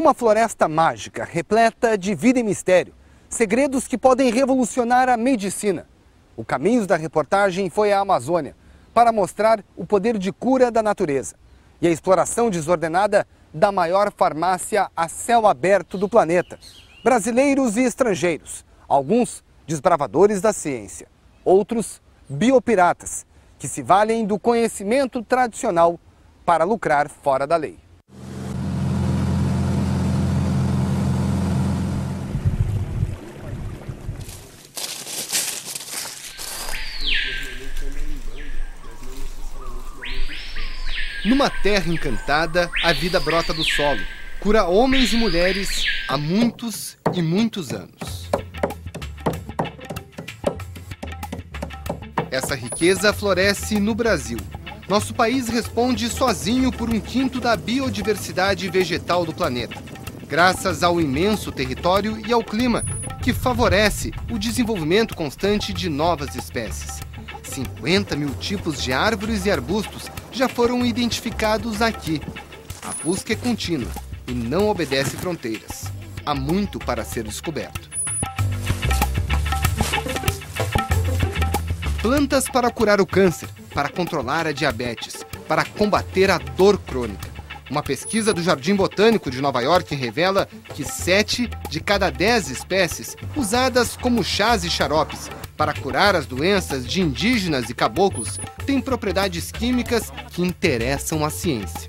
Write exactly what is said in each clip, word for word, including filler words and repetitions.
Uma floresta mágica, repleta de vida e mistério. Segredos que podem revolucionar a medicina. O Caminhos da Reportagem foi à Amazônia para mostrar o poder de cura da natureza e a exploração desordenada da maior farmácia a céu aberto do planeta. Brasileiros e estrangeiros, alguns desbravadores da ciência, outros biopiratas, que se valem do conhecimento tradicional para lucrar fora da lei. Numa terra encantada, a vida brota do solo, cura homens e mulheres há muitos e muitos anos. Essa riqueza floresce no Brasil. Nosso país responde sozinho por um quinto da biodiversidade vegetal do planeta, graças ao imenso território e ao clima, que favorece o desenvolvimento constante de novas espécies. cinquenta mil tipos de árvores e arbustos já foram identificados aqui. A busca é contínua e não obedece fronteiras. Há muito para ser descoberto. Plantas para curar o câncer, para controlar a diabetes, para combater a dor crônica. Uma pesquisa do Jardim Botânico de Nova York revela que sete de cada dez espécies usadas como chás e xaropes para curar as doenças de indígenas e caboclos têm propriedades químicas que interessam à ciência.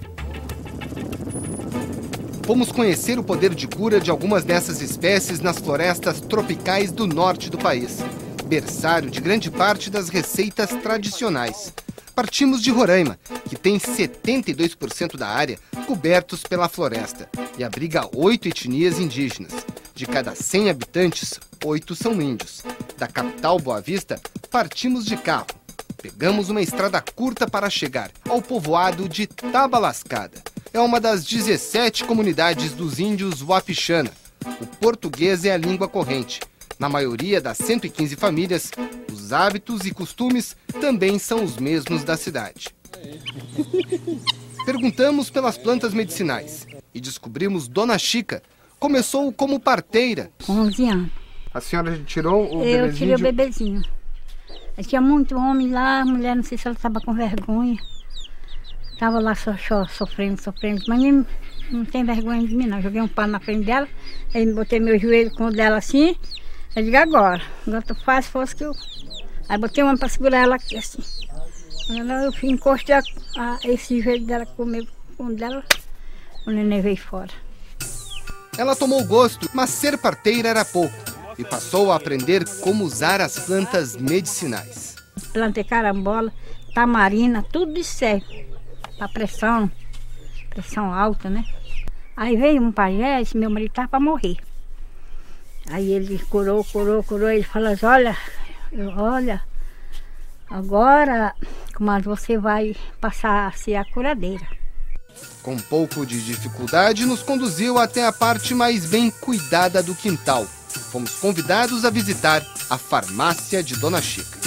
Fomos conhecer o poder de cura de algumas dessas espécies nas florestas tropicais do norte do país, berçário de grande parte das receitas tradicionais. Partimos de Roraima, que tem setenta e dois por cento da área cobertos pela floresta e abriga oito etnias indígenas. De cada cem habitantes, oito são índios. Da capital Boa Vista, partimos de carro. Pegamos uma estrada curta para chegar ao povoado de Tabalascada. É uma das dezessete comunidades dos índios Wapixana. O português é a língua corrente. Na maioria das cento e quinze famílias, os hábitos e costumes também são os mesmos da cidade. Perguntamos pelas plantas medicinais e descobrimos Dona Chica. Começou como parteira. onze anos. A senhora tirou o Eu bebezinho? tirei o bebezinho. Tinha muito homem lá, a mulher, não sei se ela estava com vergonha. Estava lá só, só sofrendo, sofrendo. Mas não, não tem vergonha de mim, não. Joguei um pano na frente dela, aí botei meu joelho com o dela assim. Eu digo, agora, agora tu faz força que eu... Aí botei uma para segurar ela aqui, assim. Eu encostei a, a, esse joelho dela comigo, com o dela, o neném veio fora. Ela tomou gosto, mas ser parteira era pouco. E passou a aprender como usar as plantas medicinais. Plantei carambola, tamarina, tudo isso serve. Para pressão, pressão alta, né? Aí veio um pajé, esse meu marido estava para morrer. Aí ele curou, curou, curou, ele falou assim, olha, eu, olha, agora, mas você vai passar a ser a curadeira. Com um pouco de dificuldade, nos conduziu até a parte mais bem cuidada do quintal. Fomos convidados a visitar a farmácia de Dona Chica.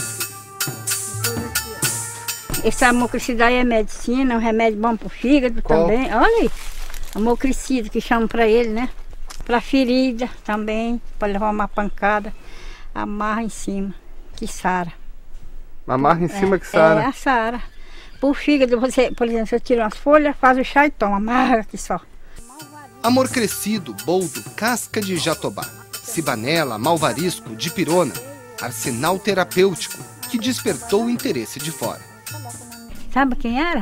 Esse amoxicida aí é medicina, é um remédio bom para o fígado. Qual? Também. Olha aí, amoxicida que chamam para ele, né? Para ferida também, para levar uma pancada, amarra em cima, que sara. Amarra em é, cima que sara? É, a sara. Por fígado, você, por exemplo, você tira umas folhas, faz o chá e toma, amarra aqui só. Amor crescido, boldo, casca de jatobá, cibanela, malvarisco, dipirona, arsenal terapêutico que despertou o interesse de fora. Sabe quem era?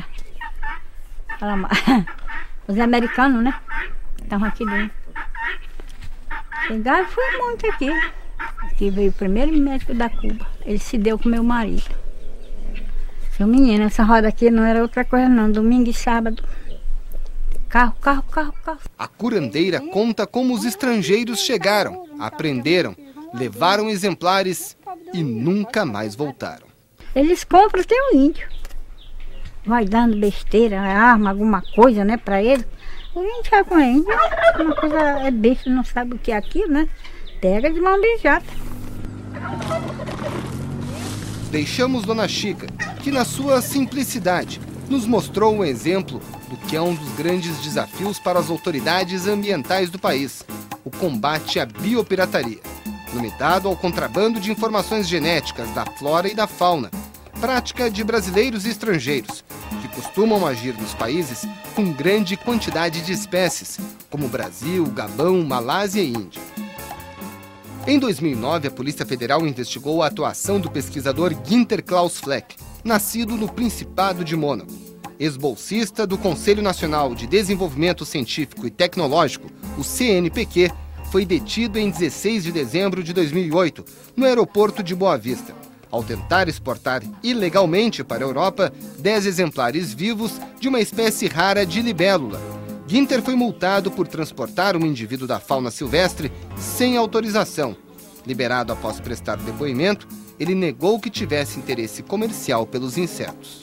Os americanos, né? Estavam aqui dentro. Chegaram, foi muito aqui. Aqui veio o primeiro médico da Cuba. Ele se deu com meu marido. Seu menino, essa roda aqui não era outra coisa não. Domingo e sábado. Carro, carro, carro, carro. A curandeira conta como os estrangeiros chegaram, aprenderam, levaram exemplares e nunca mais voltaram. Eles compram até o índio. Vai dando besteira, arma, alguma coisa, né, pra ele. O índio vai com a índio, uma coisa é besta, não sabe o que é aquilo, né? Pega de mão beijada. Deixamos Dona Chica, que na sua simplicidade nos mostrou um exemplo do que é um dos grandes desafios para as autoridades ambientais do país, o combate à biopirataria, limitado ao contrabando de informações genéticas da flora e da fauna, prática de brasileiros e estrangeiros, que costumam agir nos países com grande quantidade de espécies, como Brasil, Gabão, Malásia e Índia. Em dois mil e nove, a Polícia Federal investigou a atuação do pesquisador Günter Klaus Fleck, nascido no Principado de Mônaco. Ex-bolsista do Conselho Nacional de Desenvolvimento Científico e Tecnológico, o C N P Q, foi detido em dezesseis de dezembro de dois mil e oito, no aeroporto de Boa Vista, ao tentar exportar ilegalmente para a Europa dez exemplares vivos de uma espécie rara de libélula. Günter foi multado por transportar um indivíduo da fauna silvestre sem autorização. Liberado após prestar depoimento, ele negou que tivesse interesse comercial pelos insetos.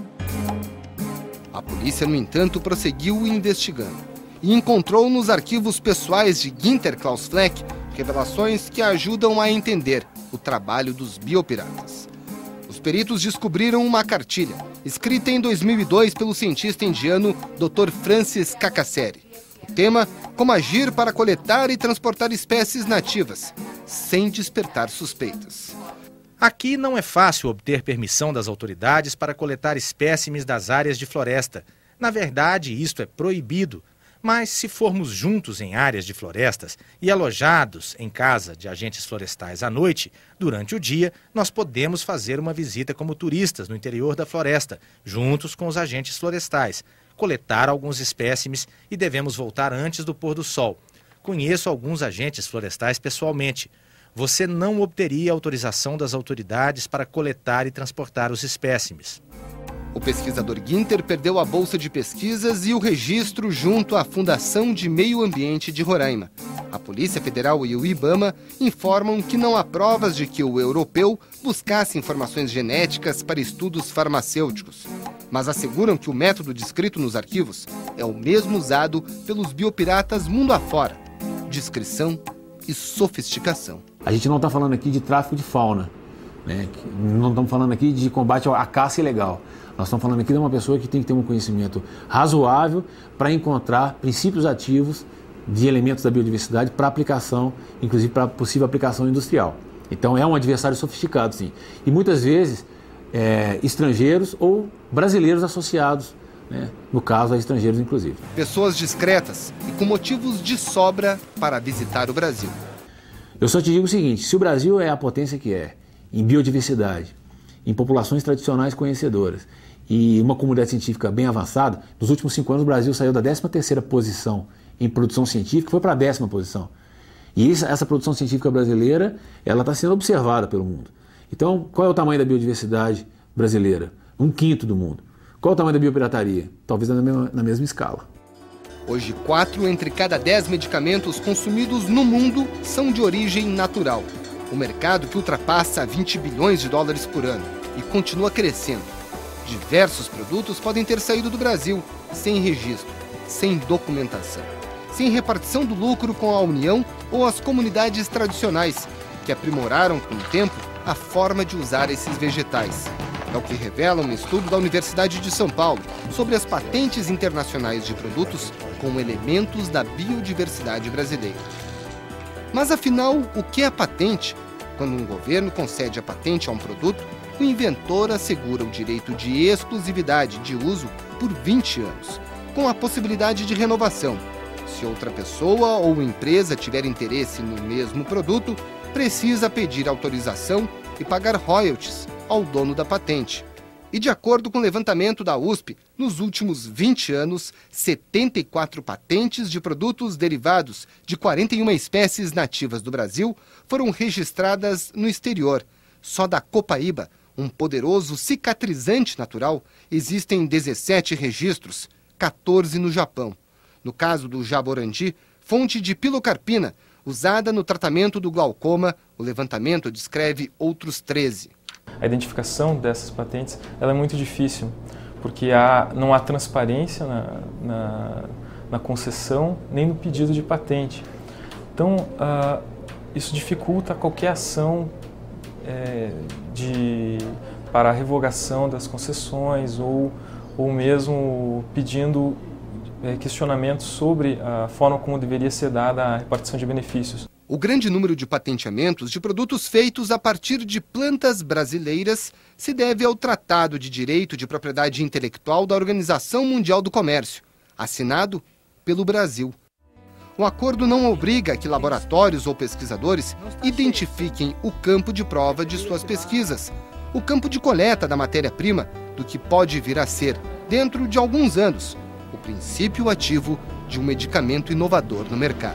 A polícia, no entanto, prosseguiu investigando e encontrou nos arquivos pessoais de Günter Klaus Fleck revelações que ajudam a entender o trabalho dos biopiratas. Os peritos descobriram uma cartilha, escrita em dois mil e dois pelo cientista indiano doutor Francis Cacasseri. O tema, como agir para coletar e transportar espécies nativas, sem despertar suspeitas. Aqui não é fácil obter permissão das autoridades para coletar espécimes das áreas de floresta. Na verdade, isto é proibido. Mas se formos juntos em áreas de florestas e alojados em casa de agentes florestais à noite, durante o dia, nós podemos fazer uma visita como turistas no interior da floresta, juntos com os agentes florestais, coletar alguns espécimes e devemos voltar antes do pôr do sol. Conheço alguns agentes florestais pessoalmente. Você não obteria autorização das autoridades para coletar e transportar os espécimes. O pesquisador Günter perdeu a bolsa de pesquisas e o registro junto à Fundação de Meio Ambiente de Roraima. A Polícia Federal e o IBAMA informam que não há provas de que o europeu buscasse informações genéticas para estudos farmacêuticos, mas asseguram que o método descrito nos arquivos é o mesmo usado pelos biopiratas mundo afora: discrição e sofisticação. A gente não está falando aqui de tráfico de fauna, né? Não estamos falando aqui de combate à caça ilegal. Nós estamos falando aqui de uma pessoa que tem que ter um conhecimento razoável para encontrar princípios ativos de elementos da biodiversidade para aplicação, inclusive para possível aplicação industrial. Então é um adversário sofisticado, sim. E muitas vezes é, estrangeiros ou brasileiros associados, né? No caso, a estrangeiros inclusive. Pessoas discretas e com motivos de sobra para visitar o Brasil. Eu só te digo o seguinte: se o Brasil é a potência que é em biodiversidade, em populações tradicionais conhecedoras e uma comunidade científica bem avançada, nos últimos cinco anos o Brasil saiu da décima terceira posição em produção científica e foi para a décima posição. E essa, essa produção científica brasileira, ela está sendo observada pelo mundo. Então, qual é o tamanho da biodiversidade brasileira? Um quinto do mundo. Qual é o tamanho da biopirataria? Talvez na mesma, na mesma escala. Hoje, quatro entre cada dez medicamentos consumidos no mundo são de origem natural. O mercado que ultrapassa vinte bilhões de dólares por ano e continua crescendo. Diversos produtos podem ter saído do Brasil sem registro, sem documentação, sem repartição do lucro com a União ou as comunidades tradicionais, que aprimoraram com o tempo a forma de usar esses vegetais. É o que revela um estudo da Universidade de São Paulo sobre as patentes internacionais de produtos com elementos da biodiversidade brasileira. Mas afinal, o que é patente? Quando um governo concede a patente a um produto, o inventor assegura o direito de exclusividade de uso por vinte anos, com a possibilidade de renovação. Se outra pessoa ou empresa tiver interesse no mesmo produto, precisa pedir autorização e pagar royalties ao dono da patente. E de acordo com o levantamento da U S P, nos últimos vinte anos, setenta e quatro patentes de produtos derivados de quarenta e uma espécies nativas do Brasil foram registradas no exterior. Só da copaíba, um poderoso cicatrizante natural, existem dezessete registros, quatorze no Japão. No caso do jaborandi, fonte de pilocarpina, usada no tratamento do glaucoma, o levantamento descreve outros treze. A identificação dessas patentes ela é muito difícil, porque há, não há transparência na, na, na concessão nem no pedido de patente. Então, uh, isso dificulta qualquer ação é, de, para a revogação das concessões ou, ou mesmo pedindo é, questionamentos sobre a forma como deveria ser dada a repartição de benefícios. O grande número de patenteamentos de produtos feitos a partir de plantas brasileiras se deve ao Tratado de Direito de Propriedade Intelectual da Organização Mundial do Comércio, assinado pelo Brasil. O acordo não obriga que laboratórios ou pesquisadores identifiquem o campo de prova de suas pesquisas, o campo de coleta da matéria-prima do que pode vir a ser, dentro de alguns anos, o princípio ativo de um medicamento inovador no mercado.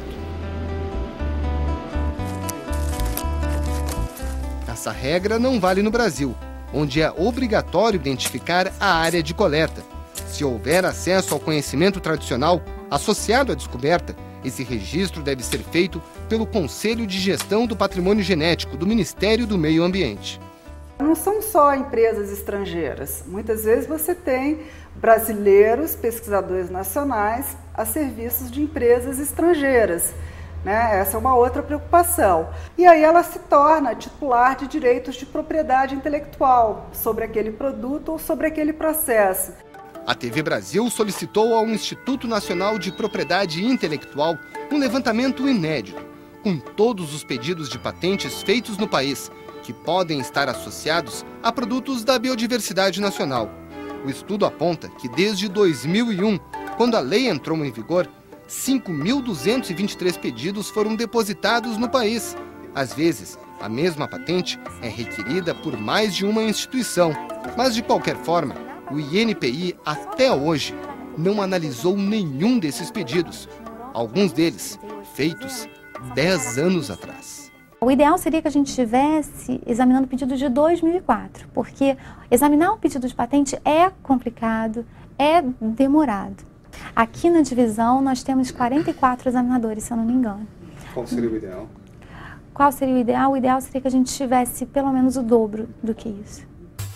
Essa regra não vale no Brasil, onde é obrigatório identificar a área de coleta. Se houver acesso ao conhecimento tradicional associado à descoberta, esse registro deve ser feito pelo Conselho de Gestão do Patrimônio Genético do Ministério do Meio Ambiente. Não são só empresas estrangeiras. Muitas vezes você tem brasileiros, pesquisadores nacionais, a serviços de empresas estrangeiras. Né? Essa é uma outra preocupação. E aí ela se torna titular de direitos de propriedade intelectual sobre aquele produto ou sobre aquele processo. A T V Brasil solicitou ao Instituto Nacional de Propriedade Intelectual um levantamento inédito, com todos os pedidos de patentes feitos no país, que podem estar associados a produtos da biodiversidade nacional. O estudo aponta que desde dois mil e um, quando a lei entrou em vigor, cinco mil duzentos e vinte e três pedidos foram depositados no país. Às vezes, a mesma patente é requerida por mais de uma instituição, mas de qualquer forma, o I N P I até hoje não analisou nenhum desses pedidos, alguns deles feitos dez anos atrás. O ideal seria que a gente estivesse examinando o pedido de dois mil e quatro, porque examinar um pedido de patente é complicado, é demorado. Aqui na divisão nós temos quarenta e quatro examinadores, se eu não me engano. Qual seria o ideal? Qual seria o ideal? O ideal seria que a gente tivesse pelo menos o dobro do que isso.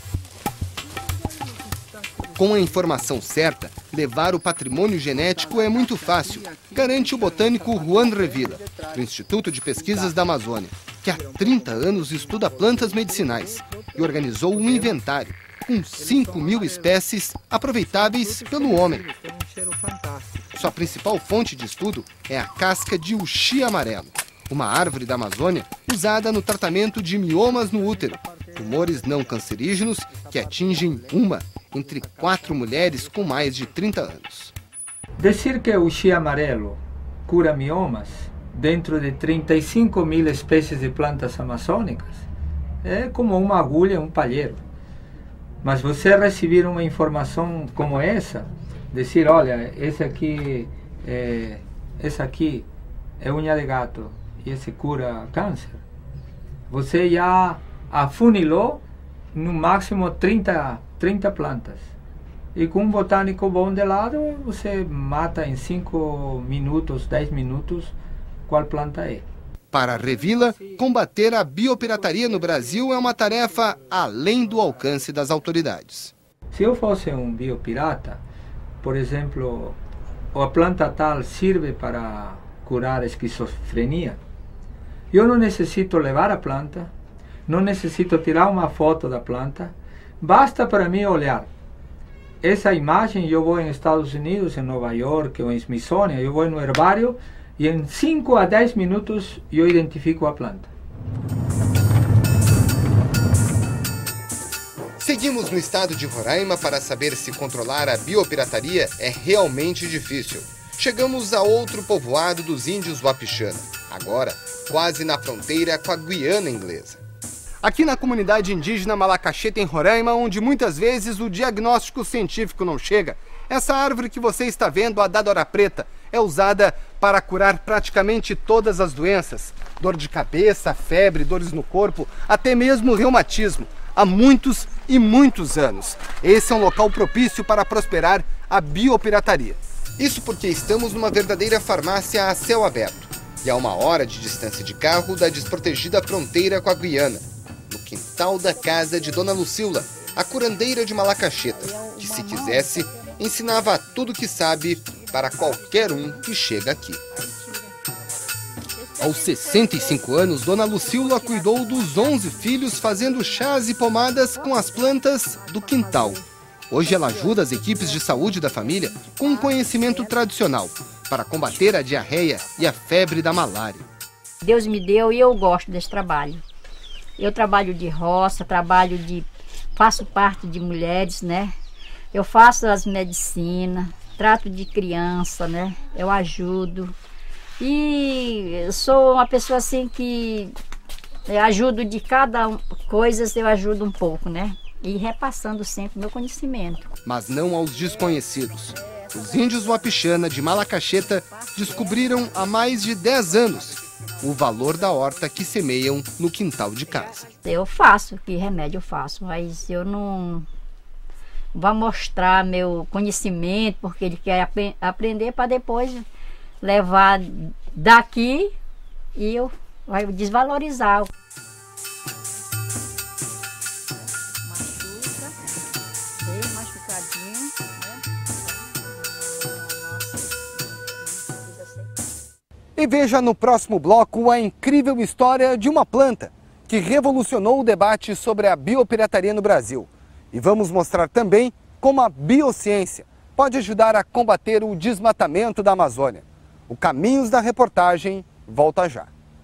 Com a informação certa, levar o patrimônio genético é muito fácil, garante o botânico Juan Revilla, do Instituto de Pesquisas da Amazônia, que há trinta anos estuda plantas medicinais e organizou um inventário com cinco mil espécies aproveitáveis pelo homem. Sua principal fonte de estudo é a casca de uxi amarelo, uma árvore da Amazônia usada no tratamento de miomas no útero, tumores não cancerígenos que atingem uma entre quatro mulheres com mais de trinta anos. Dizer que o uxi amarelo cura miomas dentro de trinta e cinco mil espécies de plantas amazônicas é como uma agulha em um palheiro. Mas você receber uma informação como essa, dizer, olha, esse aqui é, esse aqui é unha de gato e esse cura câncer, você já afunilou no máximo trinta, trinta plantas. E com um botânico bom de lado, você mata em cinco minutos, dez minutos, qual planta é. Para Revilla, combater a biopirataria no Brasil é uma tarefa além do alcance das autoridades. Se eu fosse um biopirata, por exemplo, a planta tal serve para curar a esquizofrenia, eu não necessito levar a planta, não necessito tirar uma foto da planta, basta para mim olhar. Essa imagem, eu vou em Estados Unidos, em Nova York ou em Smithsonian, eu vou no herbário e em cinco a dez minutos eu identifico a planta. Seguimos no estado de Roraima para saber se controlar a biopirataria é realmente difícil. Chegamos a outro povoado dos índios Wapixana, agora quase na fronteira com a Guiana Inglesa. Aqui na comunidade indígena Malacaxeta, em Roraima, onde muitas vezes o diagnóstico científico não chega, essa árvore que você está vendo, a dadora preta, é usada para curar praticamente todas as doenças. Dor de cabeça, febre, dores no corpo, até mesmo reumatismo. Há muitos e muitos anos. Esse é um local propício para prosperar a biopirataria. Isso porque estamos numa verdadeira farmácia a céu aberto e a uma hora de distância de carro da desprotegida fronteira com a Guiana, no quintal da casa de Dona Lucila, a curandeira de Malacaxeta, que, se quisesse, ensinava tudo que sabe para qualquer um que chega aqui. Aos sessenta e cinco anos, Dona Lucila cuidou dos onze filhos fazendo chás e pomadas com as plantas do quintal. Hoje ela ajuda as equipes de saúde da família com um conhecimento tradicional para combater a diarreia e a febre da malária. Deus me deu e eu gosto desse trabalho. Eu trabalho de roça, trabalho de... faço parte de mulheres, né? Eu faço as medicinas, trato de criança, né? Eu ajudo. E sou uma pessoa assim que eu ajudo de cada coisa, eu ajudo um pouco, né? E repassando sempre meu conhecimento. Mas não aos desconhecidos. Os índios Wapixana de Malacaxeta descobriram há mais de dez anos o valor da horta que semeiam no quintal de casa. Eu faço, que remédio eu faço, mas eu não vou mostrar meu conhecimento, porque ele quer ap aprender para depois levar daqui e eu vai desvalorizar. E veja no próximo bloco a incrível história de uma planta que revolucionou o debate sobre a biopirataria no Brasil. E vamos mostrar também como a biociência pode ajudar a combater o desmatamento da Amazônia. O Caminhos da Reportagem volta já.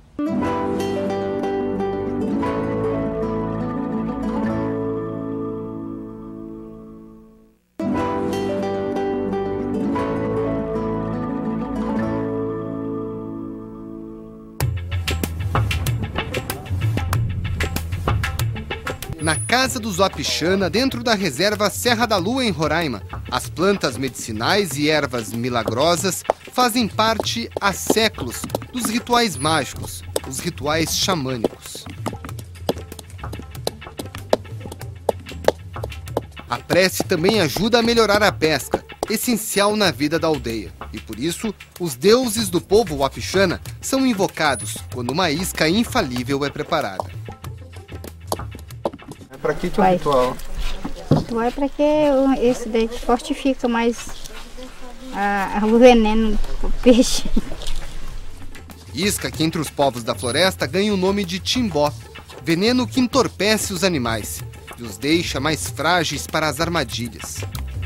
Na casa dos Wapixana, dentro da reserva Serra da Lua, em Roraima, as plantas medicinais e ervas milagrosas fazem parte há séculos dos rituais mágicos, os rituais xamânicos. A prece também ajuda a melhorar a pesca, essencial na vida da aldeia. E por isso, os deuses do povo Wapixana são invocados quando uma isca infalível é preparada. Para que que é o ritual? O ritual é para que esse daí fortifica mais a, a, o veneno do peixe. Isca que entre os povos da floresta ganha o nome de timbó, veneno que entorpece os animais e os deixa mais frágeis para as armadilhas.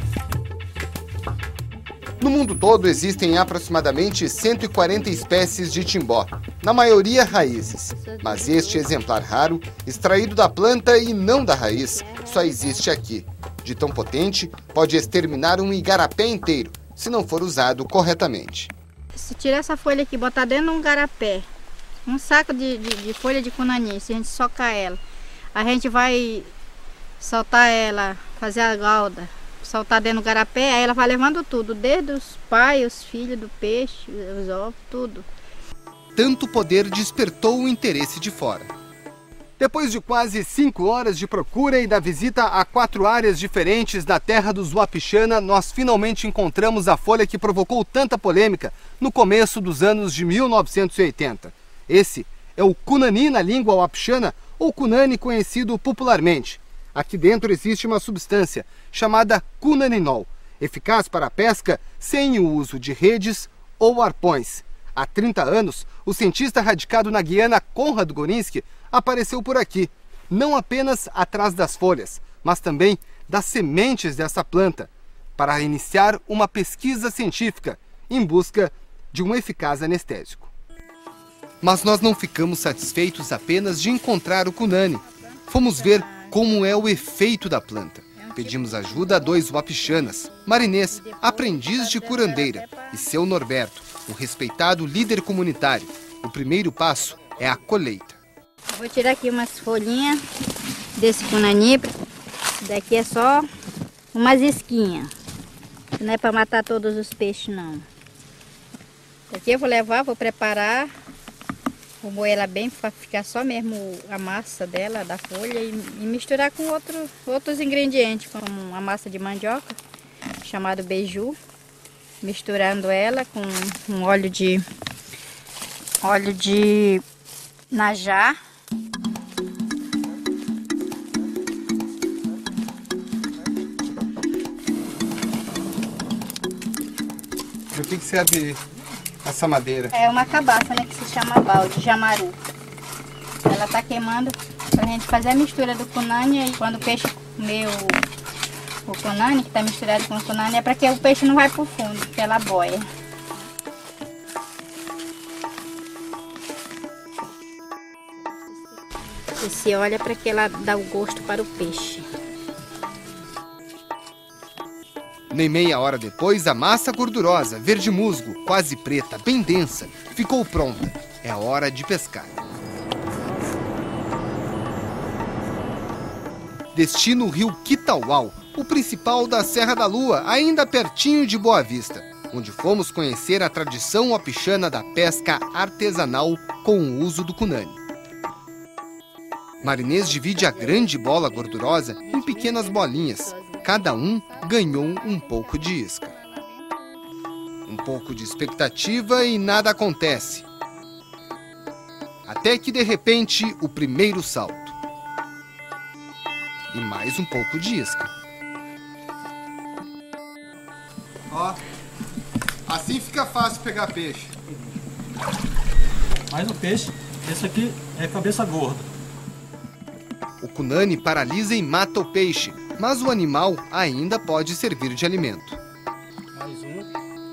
No mundo todo existem aproximadamente cento e quarenta espécies de timbó, na maioria raízes. Mas este exemplar raro, extraído da planta e não da raiz, só existe aqui. De tão potente, pode exterminar um igarapé inteiro, se não for usado corretamente. Se tirar essa folha aqui e botar dentro de um igarapé, um saco de, de, de folha de cunani, se a gente socar ela, a gente vai soltar ela, fazer a gauda, soltar dentro do garapé, aí ela vai levando tudo, desde os pais, os filhos do peixe, os ovos, tudo. Tanto poder despertou o interesse de fora. Depois de quase cinco horas de procura e da visita a quatro áreas diferentes da terra dos Wapixana, nós finalmente encontramos a folha que provocou tanta polêmica no começo dos anos de mil novecentos e oitenta. Esse é o cunani na língua Wapixana, ou cunani conhecido popularmente. Aqui dentro existe uma substância chamada cunaninol, eficaz para a pesca sem o uso de redes ou arpões. Há trinta anos, o cientista radicado na Guiana Konrad Gorinsky apareceu por aqui, não apenas atrás das folhas, mas também das sementes dessa planta, para iniciar uma pesquisa científica em busca de um eficaz anestésico. Mas nós não ficamos satisfeitos apenas de encontrar o cunani. Fomos ver como é o efeito da planta. Pedimos ajuda a dois Wapixanas, Marinês, aprendiz de curandeira, e seu Norberto, um respeitado líder comunitário. O primeiro passo é a colheita. Vou tirar aqui umas folhinhas desse cunani. Isso daqui é só umas isquinhas. Não é para matar todos os peixes, não. Aqui eu vou levar, vou preparar. Vou moer ela bem para ficar só mesmo a massa dela, da folha, e, e misturar com outro, outros ingredientes, como a massa de mandioca, chamado beiju, misturando ela com um óleo de óleo de najá. O que que serve essa madeira? É uma cabaça, né, que se chama balde, jamaru. Ela tá queimando pra gente fazer a mistura do cunani, e quando o peixe comer o, o cunane, que está misturado com o cunane, é para que o peixe não vai para o fundo, pela boia. E se olha para que ela dá o gosto para o peixe. Nem meia hora depois, a massa gordurosa, verde musgo, quase preta, bem densa, ficou pronta. É hora de pescar. Destino o rio Quitauau, o principal da Serra da Lua, ainda pertinho de Boa Vista, onde fomos conhecer a tradição wapixana da pesca artesanal com o uso do cunane. Marinês divide a grande bola gordurosa em pequenas bolinhas. Cada um ganhou um pouco de isca. Um pouco de expectativa e nada acontece. Até que, de repente, o primeiro salto. E mais um pouco de isca. Ó, assim fica fácil pegar peixe. Mais um peixe. Esse aqui é cabeça gorda. O cunane paralisa e mata o peixe, mas o animal ainda pode servir de alimento. Mais um.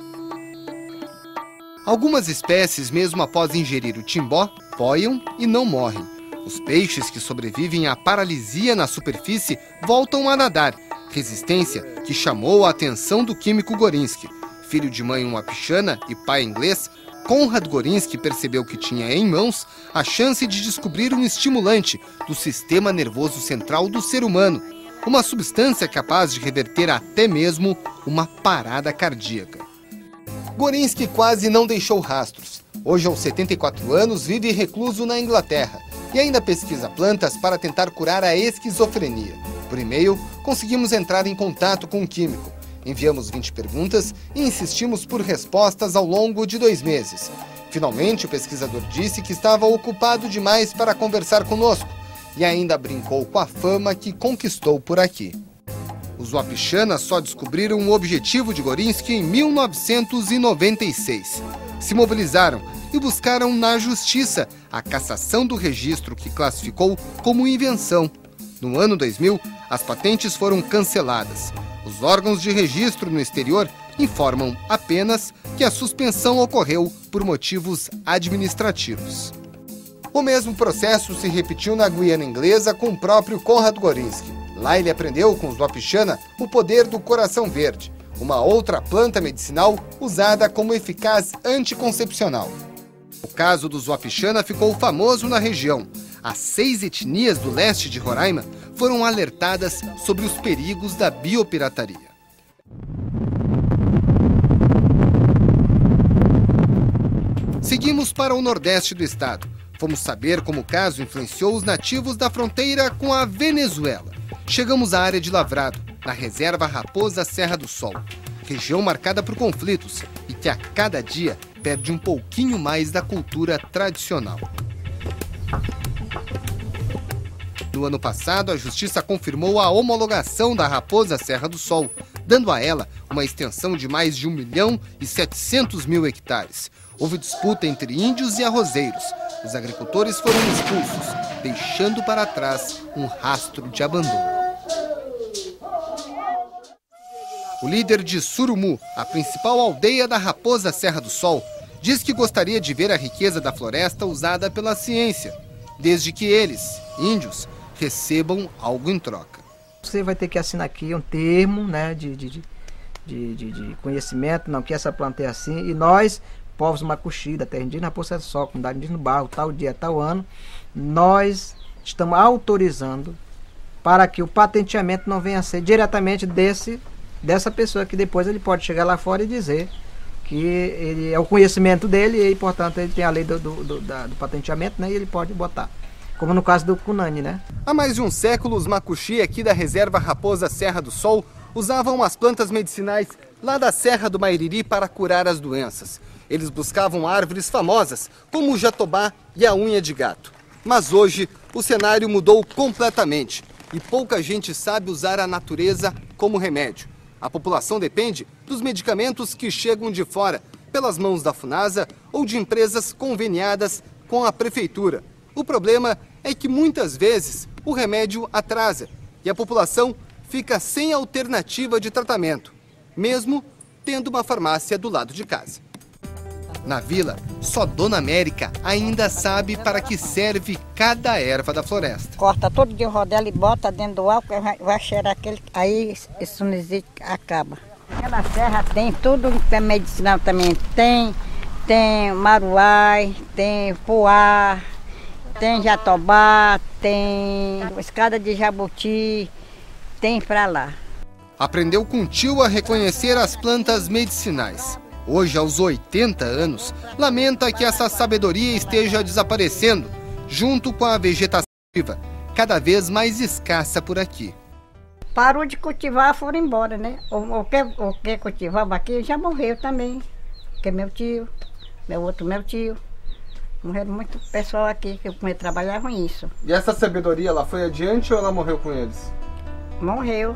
Algumas espécies, mesmo após ingerir o timbó, boiam e não morrem. Os peixes que sobrevivem à paralisia na superfície voltam a nadar, resistência que chamou a atenção do químico Gorinsky. Filho de mãe wapixana e pai inglês, Konrad Gorinsky percebeu que tinha em mãos a chance de descobrir um estimulante do sistema nervoso central do ser humano, uma substância capaz de reverter até mesmo uma parada cardíaca. Gorinsky quase não deixou rastros. Hoje, aos setenta e quatro anos, vive recluso na Inglaterra e ainda pesquisa plantas para tentar curar a esquizofrenia. Por e-mail, conseguimos entrar em contato com o químico. Enviamos vinte perguntas e insistimos por respostas ao longo de dois meses. Finalmente, o pesquisador disse que estava ocupado demais para conversar conosco e ainda brincou com a fama que conquistou por aqui. Os wapixanas só descobriram o objetivo de Gorinsky em mil novecentos e noventa e seis. Se mobilizaram e buscaram na justiça a cassação do registro que classificou como invenção. No ano dois mil, as patentes foram canceladas. Os órgãos de registro no exterior informam apenas que a suspensão ocorreu por motivos administrativos. O mesmo processo se repetiu na Guiana Inglesa com o próprio Konrad Gorinsky. Lá ele aprendeu com os wapixana o poder do coração verde, uma outra planta medicinal usada como eficaz anticoncepcional. O caso dos wapixana ficou famoso na região. As seis etnias do leste de Roraima foram alertadas sobre os perigos da biopirataria. Seguimos para o nordeste do estado. Fomos saber como o caso influenciou os nativos da fronteira com a Venezuela. Chegamos à área de Lavrado, na reserva Raposa Serra do Sol, região marcada por conflitos e que a cada dia perde um pouquinho mais da cultura tradicional. No ano passado, a Justiça confirmou a homologação da Raposa Serra do Sol, dando a ela uma extensão de mais de um milhão e setecentos mil hectares. Houve disputa entre índios e arrozeiros. Os agricultores foram expulsos, deixando para trás um rastro de abandono. O líder de Surumu, a principal aldeia da Raposa Serra do Sol, diz que gostaria de ver a riqueza da floresta usada pela ciência, desde que eles, índios, recebam algo em troca. Você vai ter que assinar aqui um termo, né, de, de, de, de, de conhecimento, não que essa planta é assim, e nós, povos Macuxi, da terra indígena Raposa do Sol, comunidade indígena do Barro, tal dia, tal ano, nós estamos autorizando para que o patenteamento não venha a ser diretamente desse, dessa pessoa, que depois ele pode chegar lá fora e dizer que ele é o conhecimento dele e, portanto, ele tem a lei do, do, do, da, do patenteamento, né, e ele pode botar. Como no caso do cunane, né? Há mais de um século, os Macuxi aqui da reserva Raposa Serra do Sol usavam as plantas medicinais lá da Serra do Mairiri para curar as doenças. Eles buscavam árvores famosas, como o jatobá e a unha de gato. Mas hoje, o cenário mudou completamente e pouca gente sabe usar a natureza como remédio. A população depende dos medicamentos que chegam de fora, pelas mãos da Funasa ou de empresas conveniadas com a prefeitura. O problema é que muitas vezes o remédio atrasa e a população fica sem alternativa de tratamento, mesmo tendo uma farmácia do lado de casa. Na vila, só Dona América ainda sabe para que serve cada erva da floresta. Corta todo dia o rodela e bota dentro do álcool, vai, vai cheirar aquele, aí esse sinusite acaba. Aquela serra tem tudo que é medicinal também, tem, tem maruai, tem poá, tem jatobá, tem escada de jabuti, tem pra lá. Aprendeu com o tio a reconhecer as plantas medicinais. Hoje, aos oitenta anos, lamenta que essa sabedoria esteja desaparecendo, junto com a vegetação viva, cada vez mais escassa por aqui. Parou de cultivar, foram embora, né? O, o, que, o que cultivava aqui já morreu também, que é meu tio, meu outro meu tio. Morreram muito pessoal aqui que trabalhavam isso. E essa sabedoria, ela foi adiante ou ela morreu com eles? Morreu.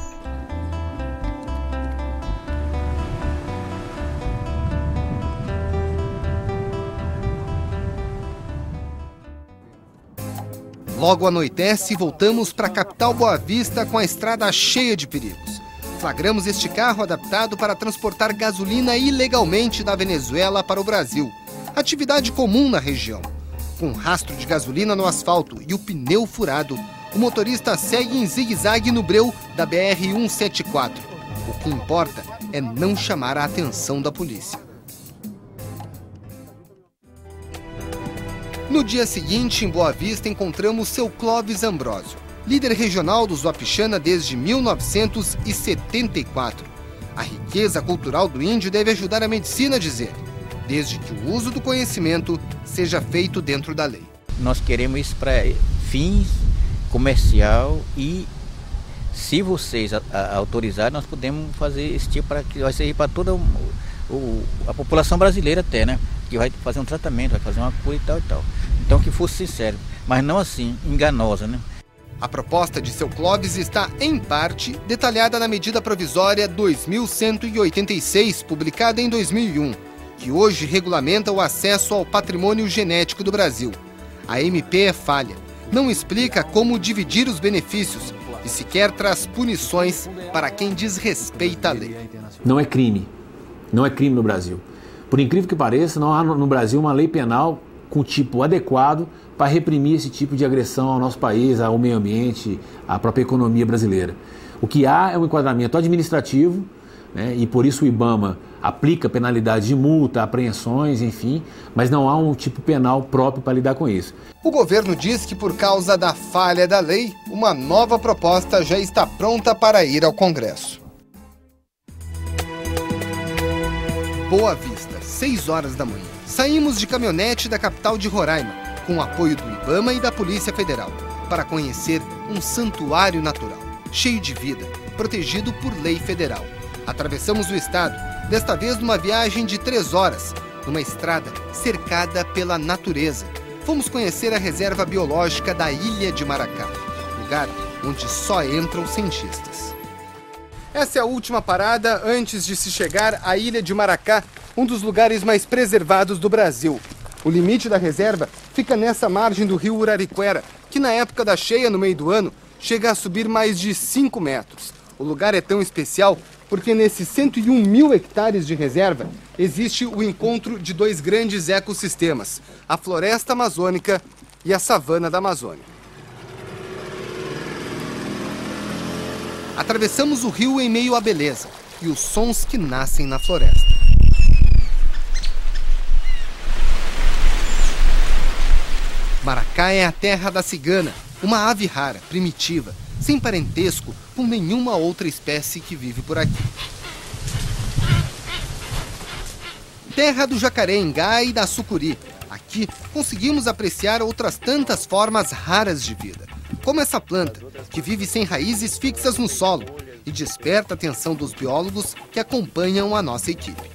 Logo anoitece e voltamos para a capital Boa Vista com a estrada cheia de perigos. Flagramos este carro adaptado para transportar gasolina ilegalmente da Venezuela para o Brasil. Atividade comum na região. Com rastro de gasolina no asfalto e o pneu furado, o motorista segue em zigue-zague no breu da B R cento e setenta e quatro. O que importa é não chamar a atenção da polícia. No dia seguinte, em Boa Vista, encontramos seu Clóvis Ambrósio, líder regional do Zuapixana desde mil novecentos e setenta e quatro. A riqueza cultural do índio deve ajudar a medicina, diz ele, desde que o uso do conhecimento seja feito dentro da lei. Nós queremos isso para fins comercial e, se vocês autorizarem, nós podemos fazer esse tipo para que vai servir para toda o, a população brasileira até, né? Que vai fazer um tratamento, vai fazer uma cura e tal e tal. Então que fosse sincero, mas não assim, enganosa, né? A proposta de seu Clóvis está, em parte, detalhada na medida provisória dois mil cento e oitenta e seis, publicada em dois mil e um, que hoje regulamenta o acesso ao patrimônio genético do Brasil. A M P é falha, não explica como dividir os benefícios e sequer traz punições para quem desrespeita a lei. Não é crime, não é crime no Brasil. Por incrível que pareça, não há no Brasil uma lei penal com tipo adequado para reprimir esse tipo de agressão ao nosso país, ao meio ambiente, à própria economia brasileira. O que há é um enquadramento administrativo, né, e por isso o IBAMA aplica penalidade de multa, apreensões, enfim, mas não há um tipo penal próprio para lidar com isso. O governo diz que, por causa da falha da lei, uma nova proposta já está pronta para ir ao Congresso. Boa Vista, seis horas da manhã. Saímos de caminhonete da capital de Roraima, com o apoio do IBAMA e da Polícia Federal, para conhecer um santuário natural, cheio de vida, protegido por lei federal. Atravessamos o estado, desta vez numa viagem de três horas, numa estrada cercada pela natureza. Fomos conhecer a reserva biológica da Ilha de Maracá, lugar onde só entram cientistas. Essa é a última parada antes de se chegar à Ilha de Maracá, um dos lugares mais preservados do Brasil. O limite da reserva fica nessa margem do rio Urariquera, que na época da cheia, no meio do ano, chega a subir mais de cinco metros. O lugar é tão especial porque nesses cento e um mil hectares de reserva existe o encontro de dois grandes ecossistemas, a floresta amazônica e a savana da Amazônia. Atravessamos o rio em meio à beleza e os sons que nascem na floresta. Maracá é a terra da cigana, uma ave rara, primitiva, sem parentesco com nenhuma outra espécie que vive por aqui. Terra do jacaré-engá e da sucuri. Aqui conseguimos apreciar outras tantas formas raras de vida, como essa planta, que vive sem raízes fixas no solo e desperta a atenção dos biólogos que acompanham a nossa equipe.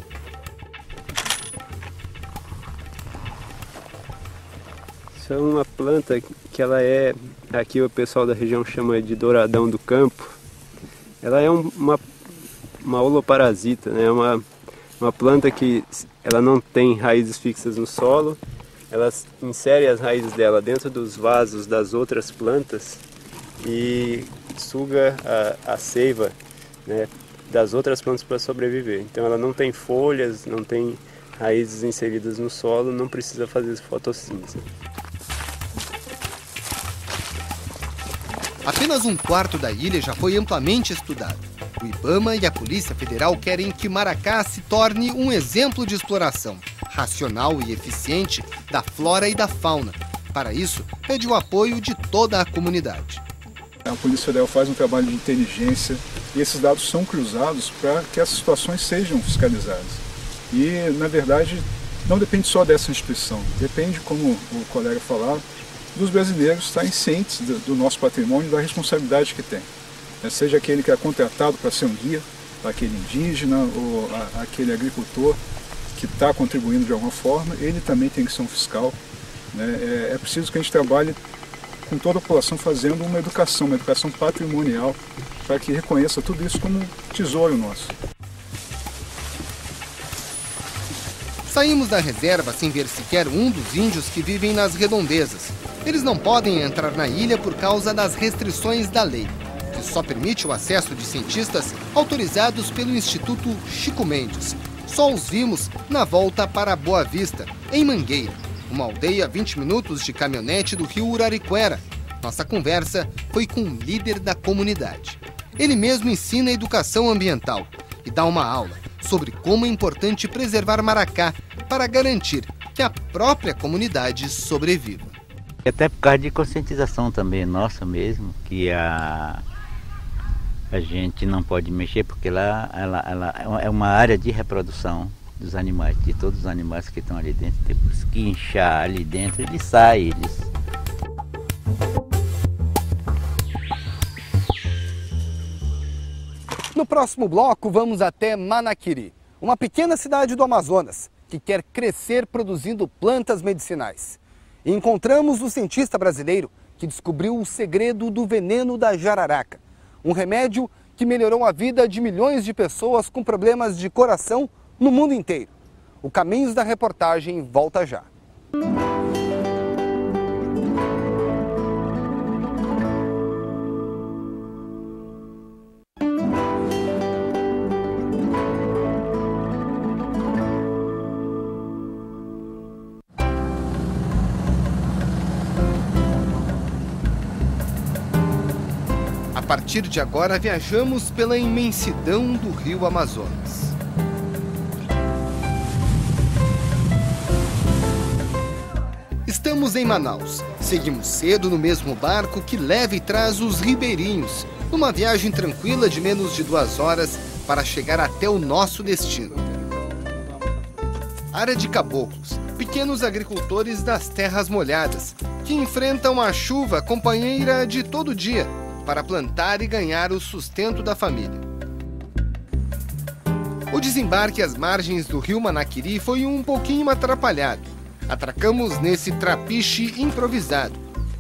Isso é uma planta que ela é, aqui o pessoal da região chama de douradão do campo. Ela é um, uma, uma holoparasita, né? uma, uma planta que ela não tem raízes fixas no solo. Ela insere as raízes dela dentro dos vasos das outras plantas e suga a, a seiva, né, das outras plantas para sobreviver. Então ela não tem folhas, não tem raízes inseridas no solo, não precisa fazer fotossíntese. Apenas um quarto da ilha já foi amplamente estudado. O IBAMA e a Polícia Federal querem que Maracá se torne um exemplo de exploração racional e eficiente da flora e da fauna. Para isso, pede o apoio de toda a comunidade. A Polícia Federal faz um trabalho de inteligência e esses dados são cruzados para que essas situações sejam fiscalizadas. E, na verdade, não depende só dessa instituição, depende, como o colega falava, dos brasileiros estarem cientes do, do nosso patrimônio e da responsabilidade que tem. É, seja aquele que é contratado para ser um guia, aquele indígena ou a, aquele agricultor que está contribuindo de alguma forma, ele também tem que ser um fiscal. Né? É, é preciso que a gente trabalhe com toda a população fazendo uma educação, uma educação patrimonial, para que reconheça tudo isso como um tesouro nosso. Saímos da reserva sem ver sequer um dos índios que vivem nas redondezas. Eles não podem entrar na ilha por causa das restrições da lei, que só permite o acesso de cientistas autorizados pelo Instituto Chico Mendes. Só os vimos na volta para Boa Vista, em Mangueira, uma aldeia a vinte minutos de caminhonete do rio Urariquera. Nossa conversa foi com um líder da comunidade. Ele mesmo ensina educação ambiental e dá uma aula sobre como é importante preservar Maracá para garantir que a própria comunidade sobreviva. Até por causa de conscientização também nossa mesmo, que a, a gente não pode mexer porque lá ela, ela é uma área de reprodução dos animais, de todos os animais que estão ali dentro. Depois que inchar ali dentro, eles saem. Eles... No próximo bloco, vamos até Manaquiri, uma pequena cidade do Amazonas que quer crescer produzindo plantas medicinais. E encontramos o cientista brasileiro que descobriu o segredo do veneno da jararaca, um remédio que melhorou a vida de milhões de pessoas com problemas de coração no mundo inteiro. O Caminhos da Reportagem volta já. A partir de agora, viajamos pela imensidão do rio Amazonas. Estamos em Manaus. Seguimos cedo no mesmo barco que leva e traz os ribeirinhos, numa viagem tranquila de menos de duas horas para chegar até o nosso destino. Área de caboclos, pequenos agricultores das terras molhadas, que enfrentam a chuva companheira de todo dia, para plantar e ganhar o sustento da família. O desembarque às margens do rio Manaquiri foi um pouquinho atrapalhado. Atracamos nesse trapiche improvisado.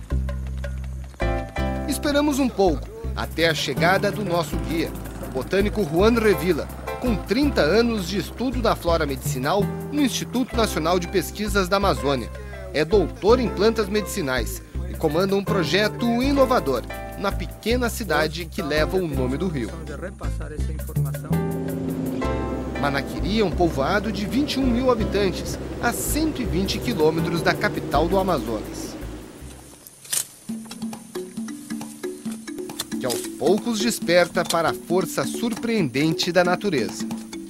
Esperamos um pouco, até a chegada do nosso guia, o botânico Juan Revilla, com trinta anos de estudo da flora medicinal no Instituto Nacional de Pesquisas da Amazônia. É doutor em plantas medicinais e comanda um projeto inovador na pequena cidade que leva o nome do rio. Manaquiri é um povoado de vinte e um mil habitantes, a cento e vinte quilômetros da capital do Amazonas. Que aos poucos desperta para a força surpreendente da natureza.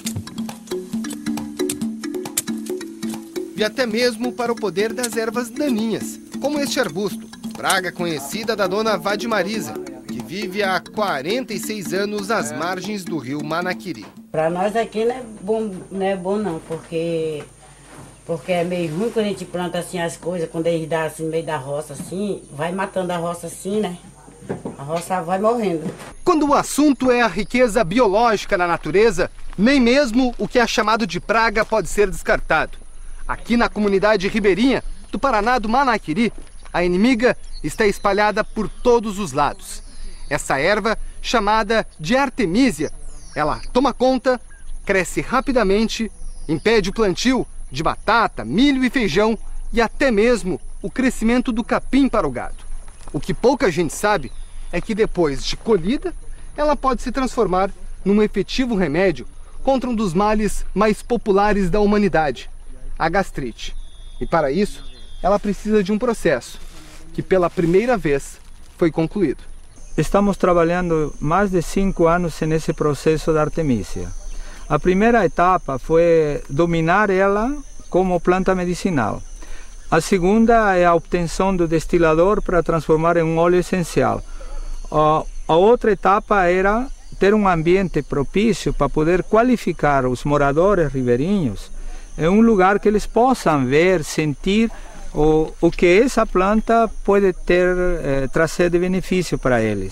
E até mesmo para o poder das ervas daninhas, como este arbusto, praga conhecida da dona Vadimariza, que vive há quarenta e seis anos às margens do rio Manaquiri. Para nós aqui não é bom, não é bom não, porque, porque é meio ruim quando a gente planta assim as coisas, quando eles dão assim no meio da roça assim, vai matando a roça assim, né? A roça vai morrendo. Quando o assunto é a riqueza biológica na natureza, nem mesmo o que é chamado de praga pode ser descartado. Aqui na comunidade ribeirinha do Paraná do Manaquiri, a inimiga está espalhada por todos os lados. Essa erva, chamada de artemisia, ela toma conta, cresce rapidamente, impede o plantio de batata, milho e feijão e até mesmo o crescimento do capim para o gado. O que pouca gente sabe é que depois de colhida, ela pode se transformar num efetivo remédio contra um dos males mais populares da humanidade, a gastrite. E para isso, ela precisa de um processo que pela primeira vez foi concluído. Estamos trabalhando mais de cinco anos nesse processo da artemisia. A primeira etapa foi dominar ela como planta medicinal. A segunda é a obtenção do destilador para transformar em um óleo essencial. A, a outra etapa era ter um ambiente propício para poder qualificar os moradores ribeirinhos em um lugar que eles possam ver, sentir o, o que essa planta pode ter, eh, trazer de benefício para eles.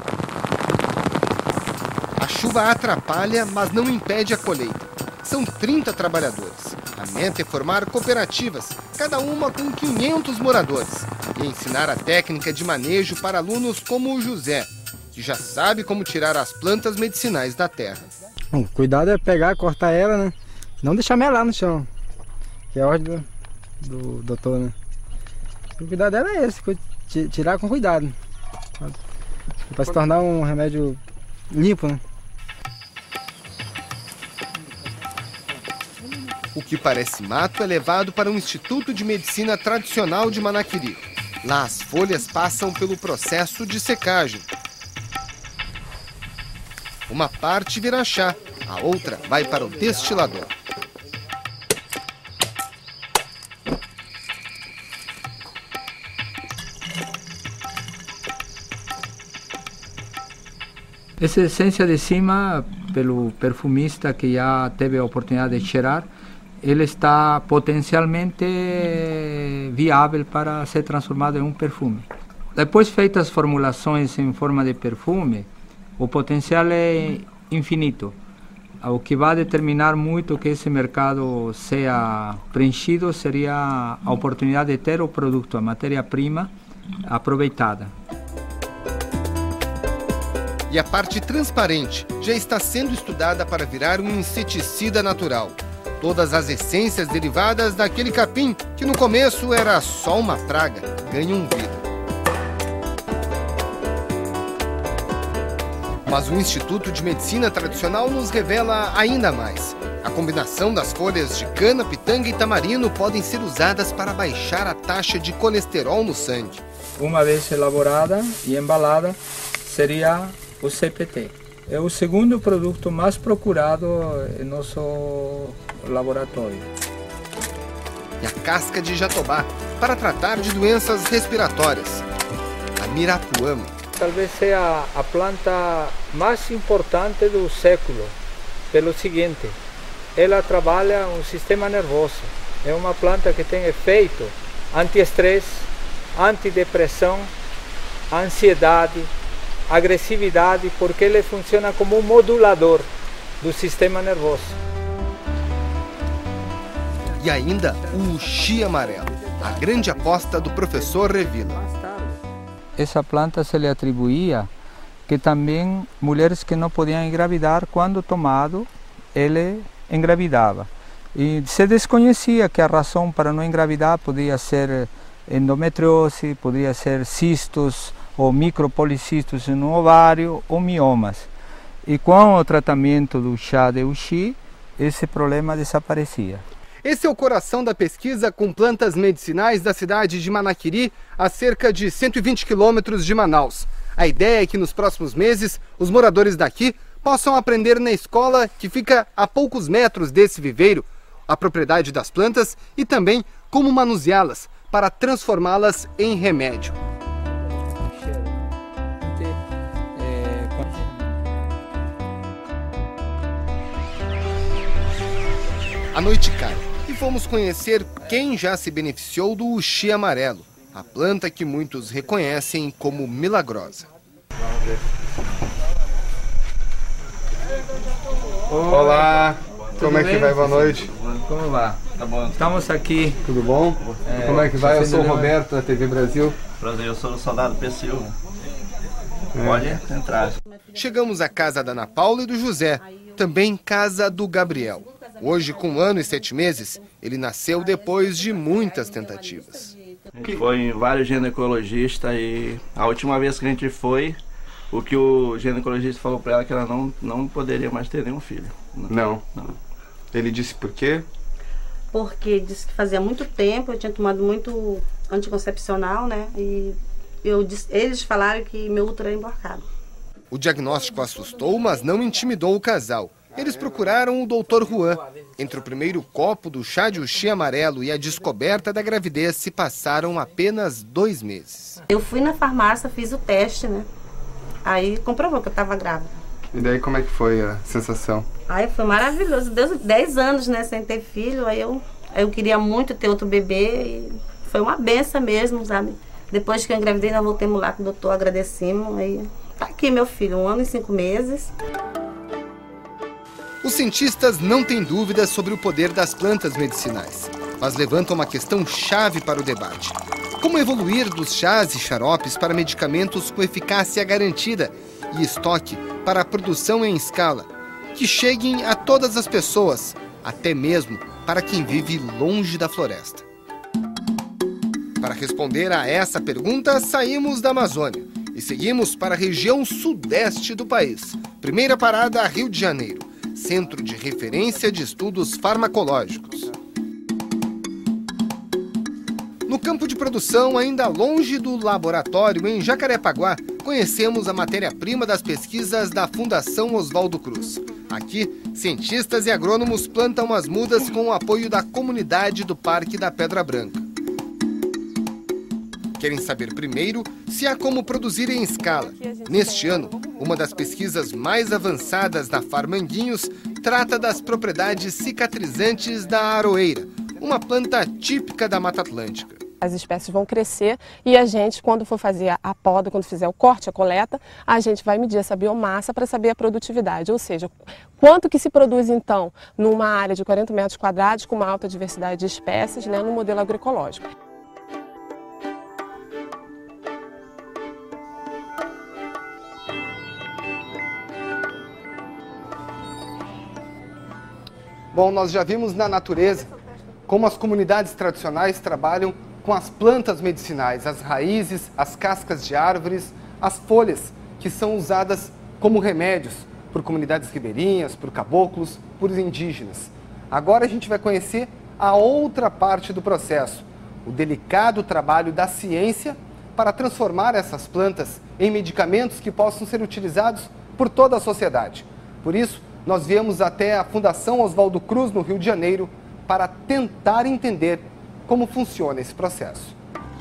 A chuva atrapalha, mas não impede a colheita. São trinta trabalhadores. A meta é formar cooperativas, cada uma com quinhentos moradores, e ensinar a técnica de manejo para alunos como o José, que já sabe como tirar as plantas medicinais da terra. O cuidado é pegar, cortar ela, né? Não deixar melar no chão, que é a ordem do, do doutor, né? O cuidado dela é esse, tirar com cuidado, para se tornar um remédio limpo, né? O que parece mato é levado para um Instituto de Medicina Tradicional de Manaquiri. Lá as folhas passam pelo processo de secagem. Uma parte vira chá, a outra vai para o destilador. Essa essência de cima, pelo perfumista que já teve a oportunidade de cheirar, ele está potencialmente viável para ser transformado em um perfume. Depois feitas formulações em forma de perfume, o potencial é infinito. O que vai determinar muito que esse mercado seja preenchido seria a oportunidade de ter o produto, a matéria-prima, aproveitada. E a parte transparente já está sendo estudada para virar um inseticida natural. Todas as essências derivadas daquele capim, que no começo era só uma praga, ganham vida. Mas o Instituto de Medicina Tradicional nos revela ainda mais. A combinação das folhas de cana, pitanga e tamarino podem ser usadas para baixar a taxa de colesterol no sangue. Uma vez elaborada e embalada, seria o C P T. É o segundo produto mais procurado em nosso laboratório. E a casca de jatobá, para tratar de doenças respiratórias. A mirapuama. Talvez seja a planta mais importante do século, pelo seguinte, ela trabalha o sistema nervoso. É uma planta que tem efeito anti-estresse, antidepressão, ansiedade, agressividade, porque ele funciona como um modulador do sistema nervoso. E ainda o uxi amarelo, a grande aposta do professor Revilla. Essa planta se lhe atribuía que também mulheres que não podiam engravidar, quando tomado, ele engravidava. E se desconhecia que a razão para não engravidar podia ser endometriose, podia ser cistos ou micropolicistos no ovário ou miomas. E com o tratamento do chá de uxi, esse problema desaparecia. Esse é o coração da pesquisa com plantas medicinais da cidade de Manaquiri, a cerca de cento e vinte quilômetros de Manaus. A ideia é que nos próximos meses, os moradores daqui possam aprender na escola que fica a poucos metros desse viveiro, a propriedade das plantas e também como manuseá-las para transformá-las em remédio. A noite cai e fomos conhecer quem já se beneficiou do uxi amarelo, a planta que muitos reconhecem como milagrosa. Vamos ver. Olá, como é que vai? Boa noite. Como vai? Tá bom. Estamos aqui. Tudo bom? É, como é que vai? Eu sou o Roberto, da T V Brasil. Prazer, eu sou o soldado P. Silva. É. Pode entrar. Chegamos à casa da Ana Paula e do José, também casa do Gabriel. Hoje, com um ano e sete meses, ele nasceu depois de muitas tentativas. A gente foi em vários ginecologistas e a última vez que a gente foi, o que o ginecologista falou para ela, que ela não, não poderia mais ter nenhum filho. Não? Não. Ele disse por quê? Porque disse que fazia muito tempo, eu tinha tomado muito anticoncepcional, né? E eu disse, eles falaram que meu útero era emborcado. O diagnóstico assustou, mas não intimidou o casal. Eles procuraram o doutor Juan. Entre o primeiro copo do chá de uxi amarelo e a descoberta da gravidez se passaram apenas dois meses. Eu fui na farmácia, fiz o teste, né? Aí comprovou que eu estava grávida. E daí como é que foi a sensação? Aí foi maravilhoso. Deu dez anos, né, sem ter filho. Aí eu, eu queria muito ter outro bebê e foi uma benção mesmo, sabe? Depois que eu engravidei, nós voltamos lá com o doutor, agradecemos. Aí tá aqui meu filho, um ano e cinco meses. Os cientistas não têm dúvidas sobre o poder das plantas medicinais, mas levantam uma questão chave para o debate. Como evoluir dos chás e xaropes para medicamentos com eficácia garantida e estoque para a produção em escala, que cheguem a todas as pessoas, até mesmo para quem vive longe da floresta? Para responder a essa pergunta, saímos da Amazônia e seguimos para a região sudeste do país. Primeira parada, Rio de Janeiro, centro de referência de estudos farmacológicos. No campo de produção, ainda longe do laboratório, em Jacarepaguá, conhecemos a matéria-prima das pesquisas da Fundação Oswaldo Cruz. Aqui, cientistas e agrônomos plantam as mudas com o apoio da comunidade do Parque da Pedra Branca. Querem saber primeiro se há como produzir em escala. Neste ano, uma das pesquisas mais avançadas da Farmanguinhos trata das propriedades cicatrizantes da aroeira, uma planta típica da Mata Atlântica. As espécies vão crescer e a gente, quando for fazer a poda, quando fizer o corte, a coleta, a gente vai medir essa biomassa para saber a produtividade, ou seja, quanto que se produz então numa área de quarenta metros quadrados com uma alta diversidade de espécies, né, no modelo agroecológico. Bom, nós já vimos na natureza como as comunidades tradicionais trabalham com as plantas medicinais, as raízes, as cascas de árvores, as folhas, que são usadas como remédios por comunidades ribeirinhas, por caboclos, por indígenas. Agora a gente vai conhecer a outra parte do processo, o delicado trabalho da ciência para transformar essas plantas em medicamentos que possam ser utilizados por toda a sociedade. Por isso, nós viemos até a Fundação Oswaldo Cruz, no Rio de Janeiro, para tentar entender como funciona esse processo.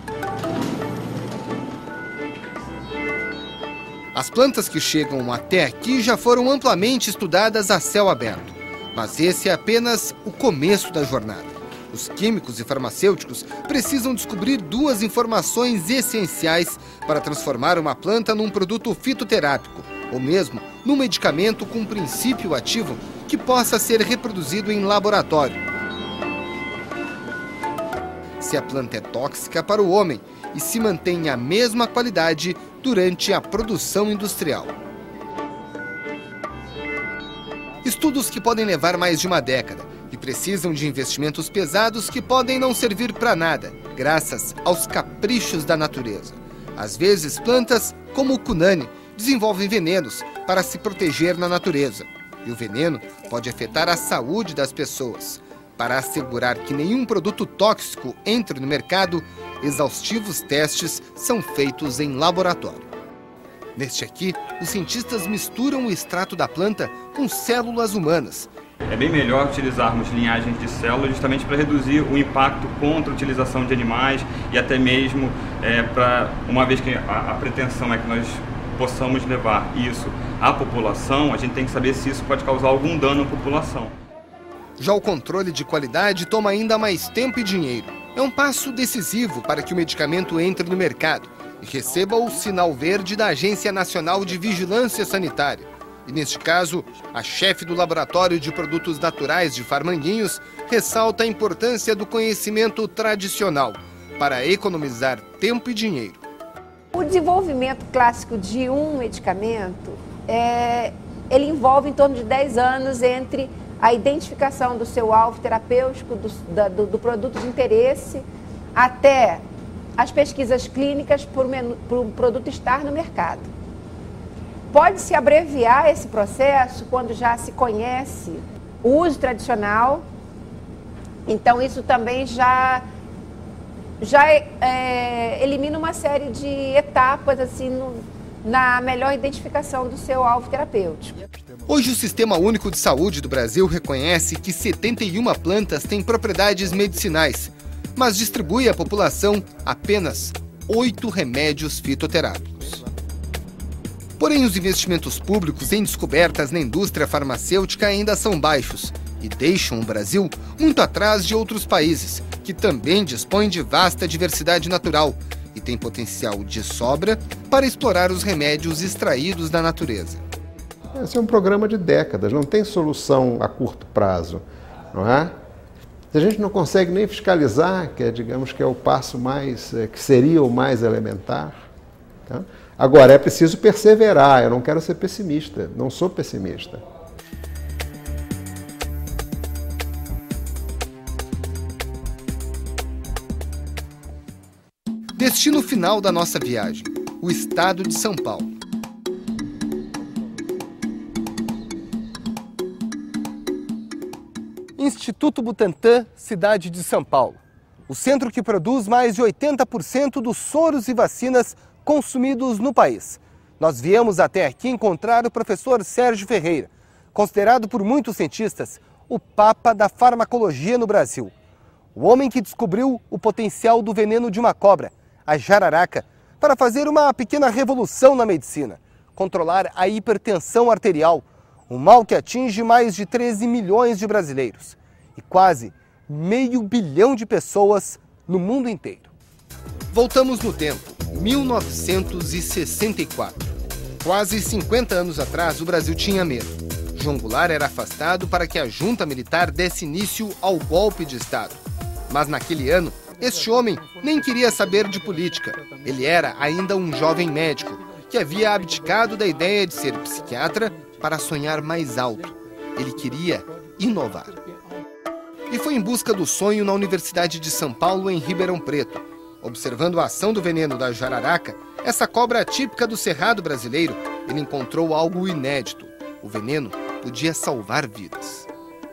As plantas que chegam até aqui já foram amplamente estudadas a céu aberto, mas esse é apenas o começo da jornada. Os químicos e farmacêuticos precisam descobrir duas informações essenciais para transformar uma planta num produto fitoterápico, ou mesmo num medicamento com princípio ativo que possa ser reproduzido em laboratório. Se a planta é tóxica para o homem e se mantém a mesma qualidade durante a produção industrial. Estudos que podem levar mais de uma década e precisam de investimentos pesados que podem não servir para nada, graças aos caprichos da natureza. Às vezes, plantas como o cunane desenvolvem venenos para se proteger na natureza. E o veneno pode afetar a saúde das pessoas. Para assegurar que nenhum produto tóxico entre no mercado, exaustivos testes são feitos em laboratório. Neste aqui, os cientistas misturam o extrato da planta com células humanas. É bem melhor utilizarmos linhagens de células justamente para reduzir o impacto contra a utilização de animais e até mesmo é, para, uma vez que a, a pretensão é que nós possamos levar isso à população, a gente tem que saber se isso pode causar algum dano à população. Já o controle de qualidade toma ainda mais tempo e dinheiro. É um passo decisivo para que o medicamento entre no mercado e receba o sinal verde da Agência Nacional de Vigilância Sanitária. E neste caso, a chefe do Laboratório de Produtos Naturais de Farmanguinhos ressalta a importância do conhecimento tradicional para economizar tempo e dinheiro. O desenvolvimento clássico de um medicamento, é, ele envolve em torno de dez anos entre a identificação do seu alvo terapêutico, do, da, do, do produto de interesse, até as pesquisas clínicas para o produto estar no mercado. Pode-se abreviar esse processo quando já se conhece o uso tradicional. Então, isso também já, já é, elimina uma série de etapas assim, no, na melhor identificação do seu alvo terapêutico. Hoje, o Sistema Único de Saúde do Brasil reconhece que setenta e uma plantas têm propriedades medicinais, mas distribui à população apenas oito remédios fitoterápicos. Porém, os investimentos públicos em descobertas na indústria farmacêutica ainda são baixos e deixam o Brasil muito atrás de outros países, que também dispõem de vasta diversidade natural e têm potencial de sobra para explorar os remédios extraídos da natureza. Esse é um programa de décadas, não tem solução a curto prazo, não é? Se a gente não consegue nem fiscalizar, que é, digamos que é o passo mais, é, que seria o mais elementar, tá? Agora, é preciso perseverar, eu não quero ser pessimista, não sou pessimista. Destino final da nossa viagem, o estado de São Paulo. Instituto Butantan, cidade de São Paulo. O centro que produz mais de oitenta por cento dos soros e vacinas consumidos no país. Nós viemos até aqui encontrar o professor Sérgio Ferreira, considerado por muitos cientistas o papa da farmacologia no Brasil. O homem que descobriu o potencial do veneno de uma cobra, a jararaca, para fazer uma pequena revolução na medicina, controlar a hipertensão arterial, um mal que atinge mais de treze milhões de brasileiros e quase meio bilhão de pessoas no mundo inteiro. Voltamos no tempo, mil novecentos e sessenta e quatro. Quase cinquenta anos atrás, o Brasil tinha medo. João Goulart era afastado para que a junta militar desse início ao golpe de Estado. Mas naquele ano, este homem nem queria saber de política. Ele era ainda um jovem médico que havia abdicado da ideia de ser psiquiatra para sonhar mais alto. Ele queria inovar. E foi em busca do sonho na Universidade de São Paulo, em Ribeirão Preto. Observando a ação do veneno da jararaca, essa cobra típica do cerrado brasileiro, ele encontrou algo inédito. O veneno podia salvar vidas.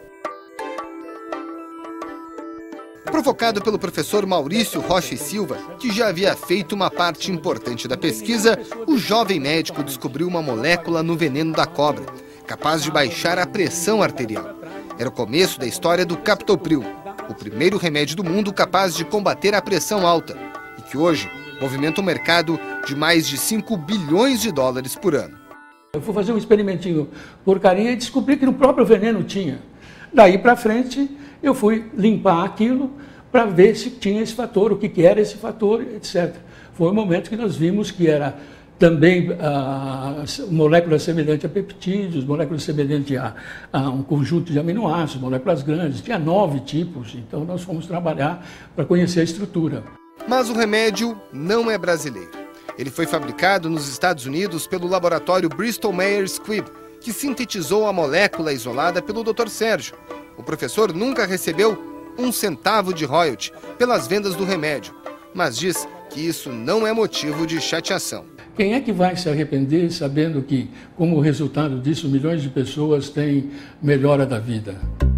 Provocado pelo professor Maurício Rocha e Silva, que já havia feito uma parte importante da pesquisa, o jovem médico descobriu uma molécula no veneno da cobra, capaz de baixar a pressão arterial. Era o começo da história do Captopril, o primeiro remédio do mundo capaz de combater a pressão alta, e que hoje movimenta um mercado de mais de cinco bilhões de dólares por ano. Eu fui fazer um experimentinho porcaria e descobri que no próprio veneno tinha. Daí para frente, eu fui limpar aquilo para ver se tinha esse fator, o que, que era esse fator, etcétera. Foi o momento que nós vimos que era também ah, moléculas semelhantes a peptídeos, moléculas semelhantes a, a um conjunto de aminoácidos, moléculas grandes. Tinha nove tipos, então nós fomos trabalhar para conhecer a estrutura. Mas o remédio não é brasileiro. Ele foi fabricado nos Estados Unidos pelo laboratório Bristol Myers Squibb, que sintetizou a molécula isolada pelo doutor Sérgio. O professor nunca recebeu um centavo de royalty pelas vendas do remédio, mas diz que isso não é motivo de chateação. Quem é que vai se arrepender sabendo que, como resultado disso, milhões de pessoas têm melhora da vida?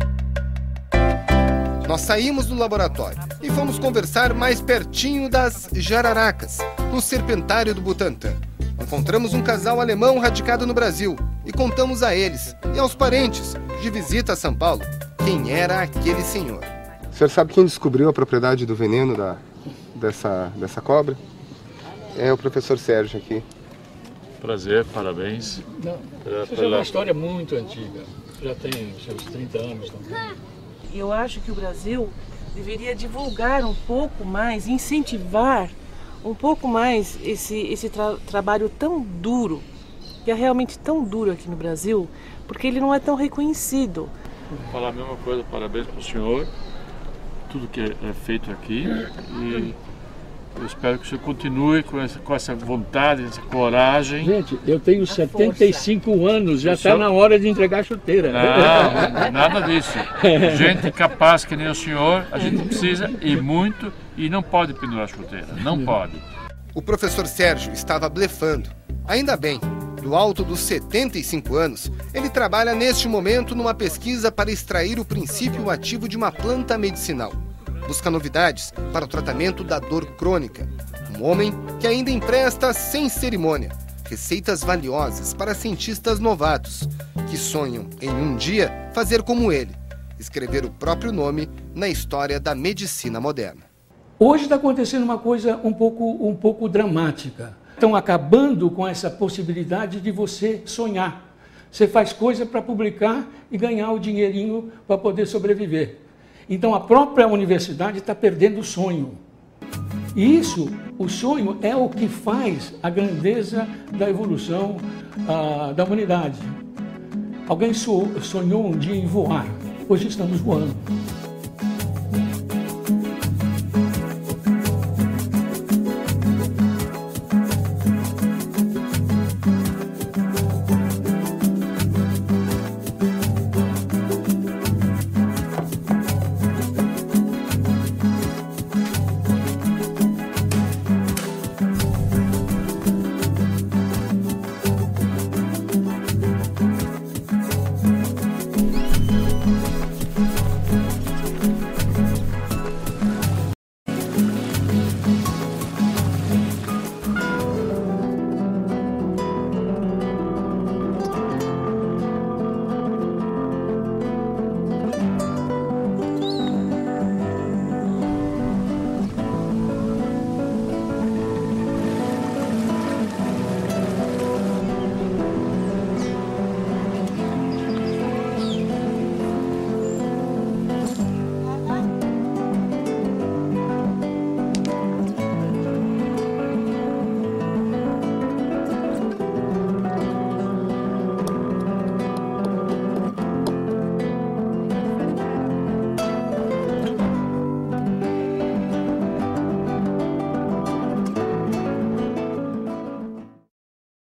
Nós saímos do laboratório e fomos conversar mais pertinho das jararacas, no serpentário do Butantan. Encontramos um casal alemão radicado no Brasil e contamos a eles e aos parentes de visita a São Paulo quem era aquele senhor. O senhor sabe quem descobriu a propriedade do veneno da, dessa, dessa cobra? É o professor Sérgio aqui. Prazer, parabéns. Não, pela, isso é uma história muito antiga, já tem seus trinta anos também. Eu acho que o Brasil deveria divulgar um pouco mais, incentivar um pouco mais esse, esse tra trabalho tão duro, que é realmente tão duro aqui no Brasil, porque ele não é tão reconhecido. Vou falar a mesma coisa, parabéns para o senhor, tudo que é feito aqui, e eu espero que o senhor continue com essa, com essa vontade, essa coragem. Gente, eu tenho setenta e cinco anos, já está na hora de entregar a chuteira. Não, nada disso. Gente capaz que nem o senhor, a gente precisa e muito, e não pode pendurar a chuteira, não pode. O professor Sérgio estava blefando. Ainda bem, Do alto dos setenta e cinco anos, ele trabalha neste momento numa pesquisa para extrair o princípio ativo de uma planta medicinal. Busca novidades para o tratamento da dor crônica. Um homem que ainda empresta sem cerimônia receitas valiosas para cientistas novatos que sonham em um dia fazer como ele, escrever o próprio nome na história da medicina moderna. Hoje está acontecendo uma coisa um pouco, um pouco dramática. Estão acabando com essa possibilidade de você sonhar. Você faz coisa para publicar e ganhar o dinheirinho para poder sobreviver. Então a própria universidade está perdendo o sonho. E isso, o sonho, é o que faz a grandeza da evolução ah, da humanidade. Alguém sonhou um dia em voar. Hoje estamos voando.